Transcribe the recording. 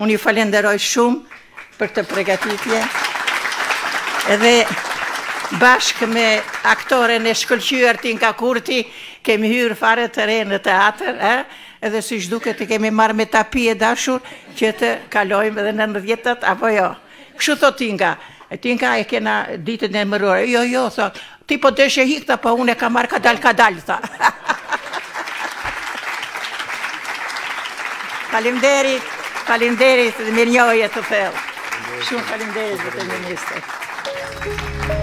Unë ju falenderoj shumë për të përgatitje. Edhe bashkë me aktoren e shkëlqyer Tinka Kurti, kemi hyrë fare të re në teatr, edhe si shduket të kemi marrë me tapi e dashur që të kalojmë edhe në 90-tat, apo jo. Kështu thot Tinka. Tinka e kena ditën e mërore. Jo, thot, ti po deshe hikta, po unë e ka marrë kadal, tha. Faleminderit dhe mirënjohje të thellë. Shumë faleminderit, zotëri ministër.